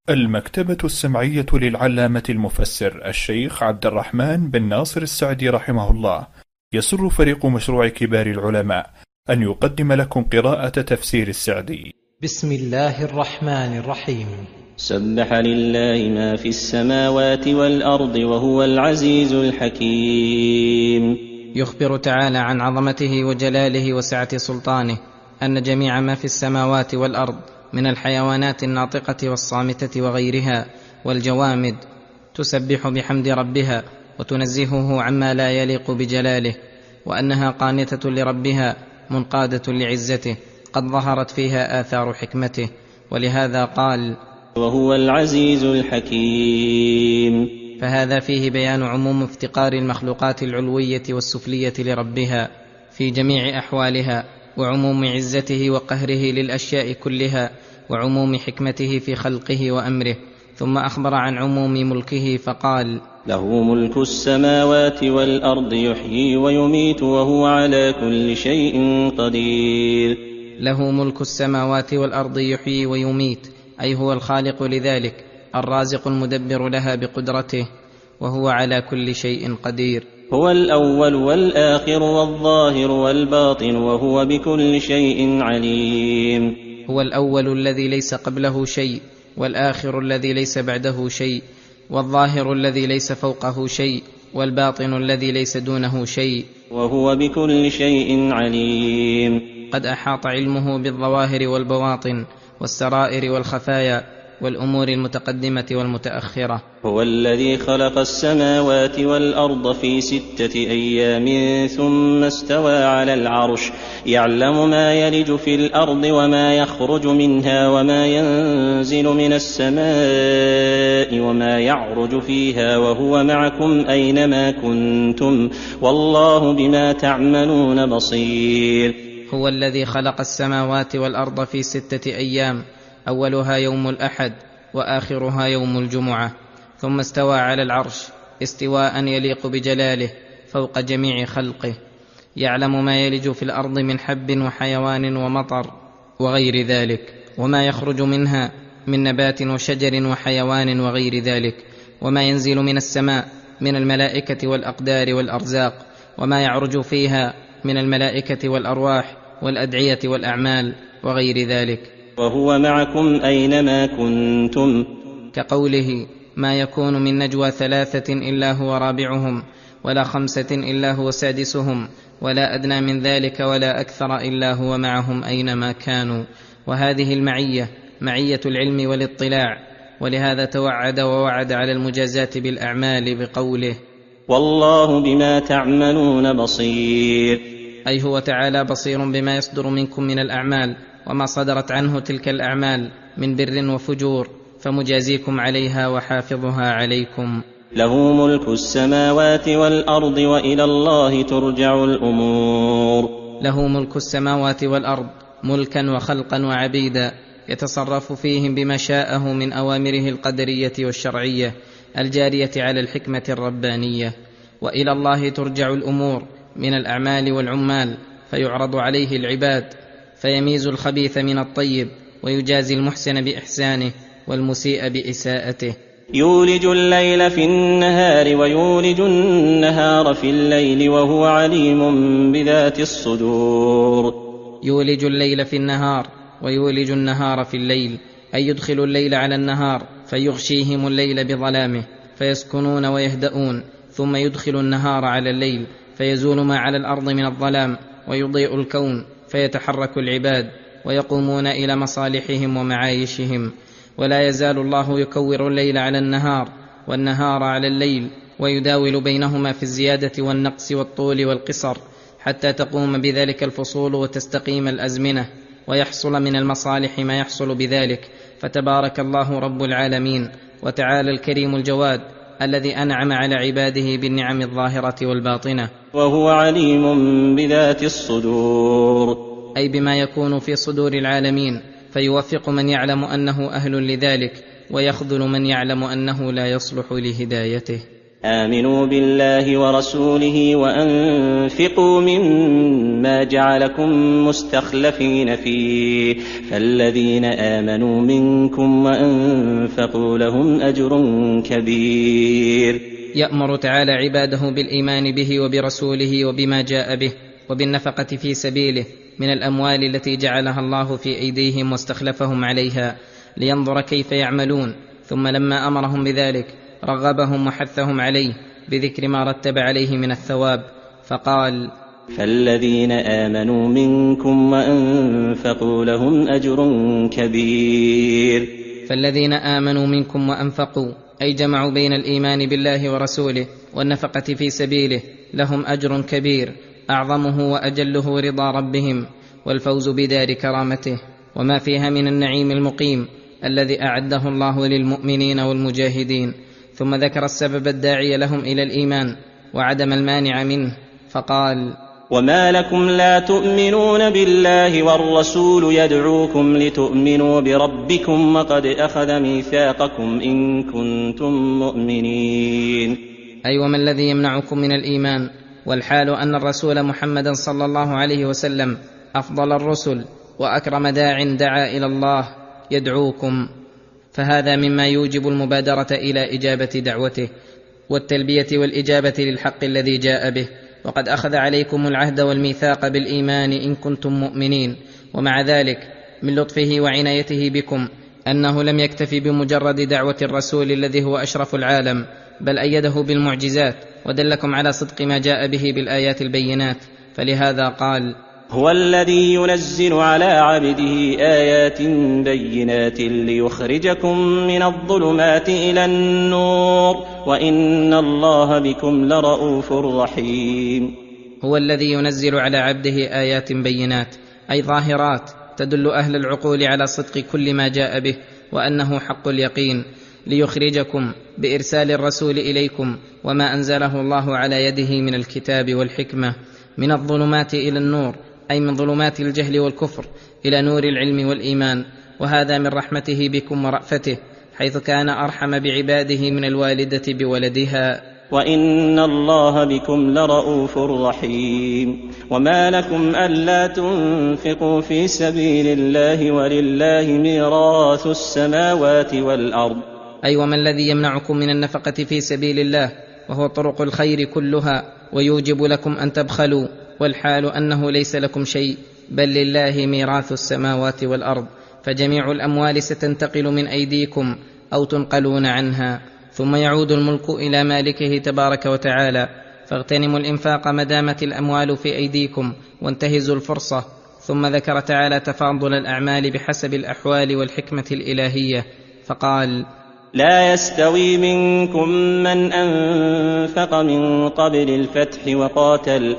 المكتبة السمعية للعلامة المفسر الشيخ عبد الرحمن بن ناصر السعدي رحمه الله، يسر فريق مشروع كبار العلماء أن يقدم لكم قراءة تفسير السعدي. بسم الله الرحمن الرحيم. سبح لله ما في السماوات والأرض وهو العزيز الحكيم. يخبر تعالى عن عظمته وجلاله وسعة سلطانه أن جميع ما في السماوات والأرض من الحيوانات الناطقة والصامتة وغيرها والجوامد تسبح بحمد ربها وتنزهه عما لا يليق بجلاله، وأنها قانتة لربها منقادة لعزته قد ظهرت فيها آثار حكمته، ولهذا قال وهو العزيز الحكيم. فهذا فيه بيان عموم افتقار المخلوقات العلوية والسفلية لربها في جميع أحوالها، وعموم عزته وقهره للأشياء كلها، وعموم حكمته في خلقه وأمره. ثم أخبر عن عموم ملكه فقال له ملك السماوات والأرض يحيي ويميت وهو على كل شيء قدير. له ملك السماوات والأرض يحيي ويميت، أي هو الخالق لذلك، الرازق المدبر لها بقدرته، وهو على كل شيء قدير. هو الأول والآخر والظاهر والباطن وهو بكل شيء عليم. هو الأول الذي ليس قبله شيء، والآخر الذي ليس بعده شيء، والظاهر الذي ليس فوقه شيء، والباطن الذي ليس دونه شيء، وهو بكل شيء عليم. قد أحاط علمه بالظواهر والبواطن والسرائر والخفايا والأمور المتقدمة والمتأخرة. هو الذي خلق السماوات والأرض في 6 أيام ثم استوى على العرش، يعلم ما يلج في الأرض وما يخرج منها وما ينزل من السماء وما يعرج فيها، وهو معكم أينما كنتم والله بما تعملون بصير. هو الذي خلق السماوات والأرض في 6 أيام، أولها يوم الأحد وآخرها يوم الجمعة، ثم استوى على العرش استواء يليق بجلاله فوق جميع خلقه، يعلم ما يلج في الأرض من حب وحيوان ومطر وغير ذلك، وما يخرج منها من نبات وشجر وحيوان وغير ذلك، وما ينزل من السماء من الملائكة والأقدار والأرزاق، وما يعرج فيها من الملائكة والأرواح والأدعية والأعمال وغير ذلك. وهو معكم أينما كنتم، كقوله ما يكون من نجوى 3 إلا هو رابعهم، ولا 5 إلا هو سادسهم، ولا أدنى من ذلك ولا أكثر إلا هو معهم أينما كانوا. وهذه المعية معية العلم والاطلاع، ولهذا توعد ووعد على المجازات بالأعمال بقوله والله بما تعملون بصير، أي هو تعالى بصير بما يصدر منكم من الأعمال وما صدرت عنه تلك الأعمال من بر وفجور، فمجازيكم عليها وحافظها عليكم. له ملك السماوات والأرض وإلى الله ترجع الأمور. له ملك السماوات والأرض ملكا وخلقا وعبيدا، يتصرف فيهم بما شاءه من أوامره القدرية والشرعية الجارية على الحكمة الربانية. وإلى الله ترجع الأمور من الأعمال والعمال، فيعرض عليه العباد فيميز الخبيث من الطيب، ويجازي المحسن بإحسانه والمسيء بإساءته. يولج الليل في النهار ويولج النهار في الليل وهو عليم بذات الصدور. يولج الليل في النهار ويولج النهار في الليل، أي يدخل الليل على النهار فيغشيهم الليل بظلامه فيسكنون ويهدؤون، ثم يدخل النهار على الليل فيزول ما على الأرض من الظلام ويضيء الكون، فيتحرك العباد ويقومون إلى مصالحهم ومعايشهم. ولا يزال الله يكور الليل على النهار والنهار على الليل، ويداول بينهما في الزيادة والنقص والطول والقصر، حتى تقوم بذلك الفصول وتستقيم الأزمنة، ويحصل من المصالح ما يحصل بذلك. فتبارك الله رب العالمين، وتعالى الكريم الجواد الذي أنعم على عباده بالنعم الظاهرة والباطنة. وهو عليم بذات الصدور، أي بما يكون في صدور العالمين، فيوفق من يعلم أنه أهل لذلك، ويخذل من يعلم أنه لا يصلح لهدايته. آمنوا بالله ورسوله وأنفقوا مما جعلكم مستخلفين فيه فالذين آمنوا منكم وأنفقوا لهم أجر كبير. يأمر تعالى عباده بالإيمان به وبرسوله وبما جاء به وبالنفقة في سبيله من الأموال التي جعلها الله في أيديهم واستخلفهم عليها لينظر كيف يعملون، ثم لما أمرهم بذلك رغبهم وحثهم عليه بذكر ما رتب عليه من الثواب فقال: فالذين آمنوا منكم وأنفقوا لهم أجر كبير. فالذين آمنوا منكم وأنفقوا أي جمعوا بين الإيمان بالله ورسوله والنفقة في سبيله لهم أجر كبير أعظمه وأجله رضا ربهم والفوز بدار كرامته وما فيها من النعيم المقيم الذي أعده الله للمؤمنين والمجاهدين. ثم ذكر السبب الداعي لهم إلى الإيمان وعدم المانع منه فقال: وما لكم لا تؤمنون بالله والرسول يدعوكم لتؤمنوا بربكم وقد أخذ ميثاقكم إن كنتم مؤمنين. أي وما الذي يمنعكم من الإيمان والحال أن الرسول محمدا صلى الله عليه وسلم أفضل الرسل وأكرم داع دعا إلى الله يدعوكم، فهذا مما يوجب المبادرة إلى إجابة دعوته والتلبية والإجابة للحق الذي جاء به، وقد أخذ عليكم العهد والميثاق بالإيمان إن كنتم مؤمنين. ومع ذلك من لطفه وعنايته بكم أنه لم يكتف بمجرد دعوة الرسول الذي هو أشرف العالم، بل أيده بالمعجزات ودلكم على صدق ما جاء به بالآيات البينات، فلهذا قال: هو الذي ينزل على عبده آيات بينات ليخرجكم من الظلمات إلى النور وإن الله بكم لرؤوف رحيم. هو الذي ينزل على عبده آيات بينات أي ظاهرات تدل أهل العقول على صدق كل ما جاء به وأنه حق اليقين، ليخرجكم بإرسال الرسول إليكم وما أنزله الله على يده من الكتاب والحكمة من الظلمات إلى النور، أي من ظلمات الجهل والكفر إلى نور العلم والإيمان. وهذا من رحمته بكم ورأفته، حيث كان أرحم بعباده من الوالدة بولدها. وإن الله بكم لرؤوف رحيم. وما لكم ألا تنفقوا في سبيل الله ولله ميراث السماوات والأرض. أي وما الذي يمنعكم من النفقة في سبيل الله وهو طرق الخير كلها ويوجب لكم أن تبخلوا، والحال أنه ليس لكم شيء بل لله ميراث السماوات والأرض، فجميع الأموال ستنتقل من أيديكم أو تنقلون عنها، ثم يعود الملك إلى مالكه تبارك وتعالى. فاغتنموا الإنفاق ما دامت الأموال في أيديكم وانتهزوا الفرصة. ثم ذكر تعالى تفاضل الأعمال بحسب الأحوال والحكمة الإلهية فقال: لا يستوي منكم من أنفق من قبل الفتح وقاتل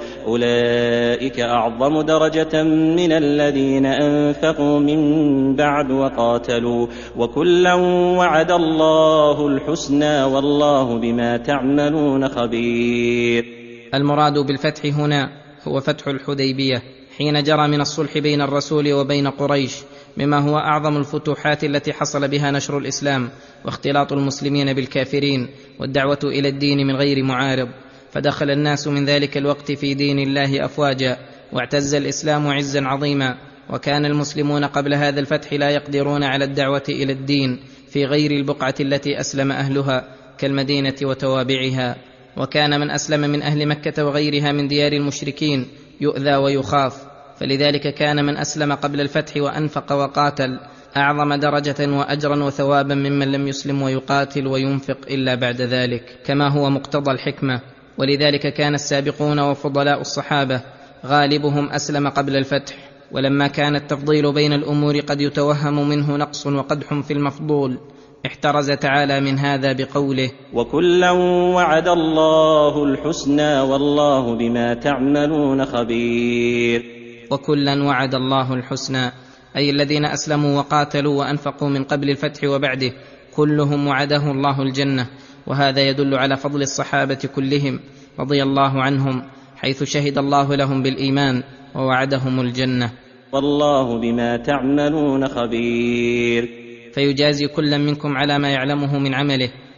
أولئك أعظم درجة من الذين أنفقوا من بعد وقاتلوا وكلا وعد الله الحسنى والله بما تعملون خبير. المراد بالفتح هنا هو فتح الحديبية حين جرى من الصلح بين الرسول وبين قريش، مما هو أعظم الفتوحات التي حصل بها نشر الإسلام واختلاط المسلمين بالكافرين والدعوة إلى الدين من غير معارض، فدخل الناس من ذلك الوقت في دين الله أفواجا، واعتز الإسلام عزا عظيما. وكان المسلمون قبل هذا الفتح لا يقدرون على الدعوة إلى الدين في غير البقعة التي أسلم أهلها كالمدينة وتوابعها، وكان من أسلم من أهل مكة وغيرها من ديار المشركين يؤذى ويخاف، فلذلك كان من أسلم قبل الفتح وأنفق وقاتل أعظم درجة وأجرا وثوابا ممن لم يسلم ويقاتل وينفق إلا بعد ذلك، كما هو مقتضى الحكمة. ولذلك كان السابقون وفضلاء الصحابة غالبهم أسلم قبل الفتح. ولما كان التفضيل بين الأمور قد يتوهم منه نقص وقدح في المفضول، احترز تعالى من هذا بقوله: وكلا وعد الله الحسنى والله بما تعملون خبير. وكلا وعد الله الحسنى أي الذين أسلموا وقاتلوا وأنفقوا من قبل الفتح وبعده كلهم وعده الله الجنة، وهذا يدل على فضل الصحابة كلهم رضي الله عنهم، حيث شهد الله لهم بالإيمان ووعدهم الجنة. والله بما تعملون خبير. فيجازي كلا منكم على ما يعلمه من عمله،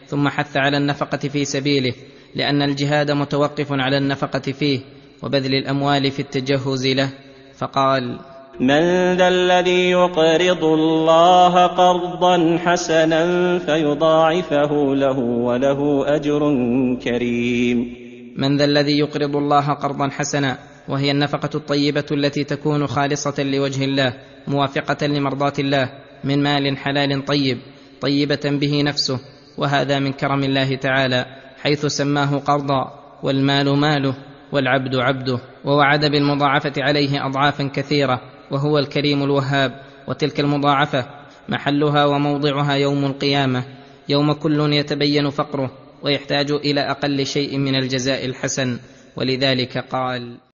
ثم حث على النفقة في سبيله، لأن الجهاد متوقف على النفقة فيه وبذل الأموال في التجهز له، فقال: من ذا الذي يقرض الله قرضا حسنا فيضاعفه له وله أجر كريم. من ذا الذي يقرض الله قرضا حسنا، وهي النفقة الطيبة التي تكون خالصة لوجه الله موافقة لمرضاة الله، من مال حلال طيب طيبة به نفسه، وهذا من كرم الله تعالى حيث سماه قرضا، والمال ماله والعبد عبده، ووعد بالمضاعفة عليه أضعافا كثيرة، وهو الكريم الوهاب. وتلك المضاعفة محلها وموضعها يوم القيامة، يوم كل يتبين فقره ويحتاج إلى أقل شيء من الجزاء الحسن، ولذلك قال: